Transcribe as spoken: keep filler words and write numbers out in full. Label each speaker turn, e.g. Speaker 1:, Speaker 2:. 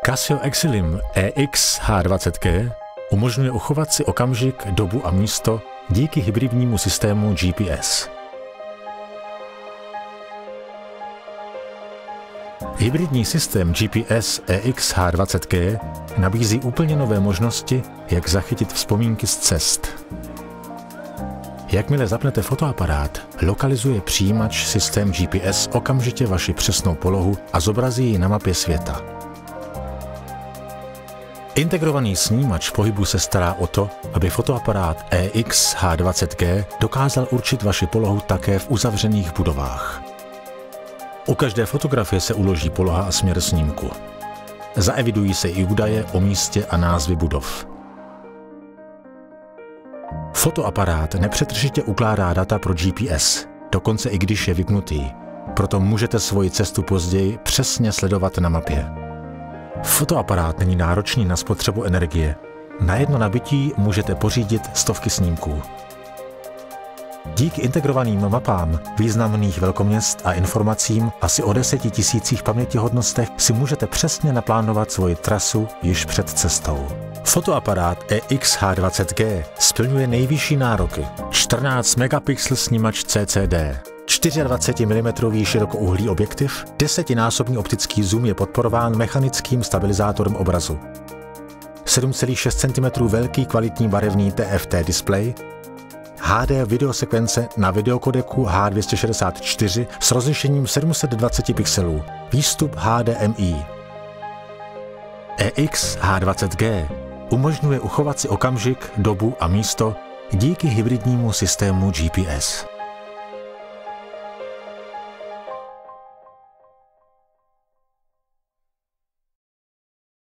Speaker 1: Casio Exilim E X H dvacet G umožňuje uchovat si okamžik, dobu a místo díky hybridnímu systému G P S. Hybridní systém G P S E X H dvacet G nabízí úplně nové možnosti, jak zachytit vzpomínky z cest. Jakmile zapnete fotoaparát, lokalizuje přijímač systém G P S okamžitě vaši přesnou polohu a zobrazí ji na mapě světa. Integrovaný snímač pohybu se stará o to, aby fotoaparát E X H dvacet G dokázal určit vaši polohu také v uzavřených budovách. U každé fotografie se uloží poloha a směr snímku. Zaevidují se i údaje o místě a názvy budov. Fotoaparát nepřetržitě ukládá data pro G P S, dokonce i když je vypnutý, proto můžete svoji cestu později přesně sledovat na mapě. Fotoaparát není náročný na spotřebu energie. Na jedno nabití můžete pořídit stovky snímků. Díky integrovaným mapám významných velkoměst a informacím asi o deseti tisících pamětihodnostech si můžete přesně naplánovat svoji trasu již před cestou. Fotoaparát E X H dvacet G splňuje nejvyšší nároky. čtrnáct megapixel snímač C C D, dvacet čtyři milimetrů širokouhlý objektiv, desetinásobný optický zoom je podporován mechanickým stabilizátorem obrazu. sedm celá šest centimetrů velký kvalitní barevný T F T displej, H D videosekvence na videokodeku H dvě stě šedesát čtyři s rozlišením sedm set dvacet pixelů, výstup H D M I. E X H dvacet G umožňuje uchovat si okamžik, dobu a místo díky hybridnímu systému G P S.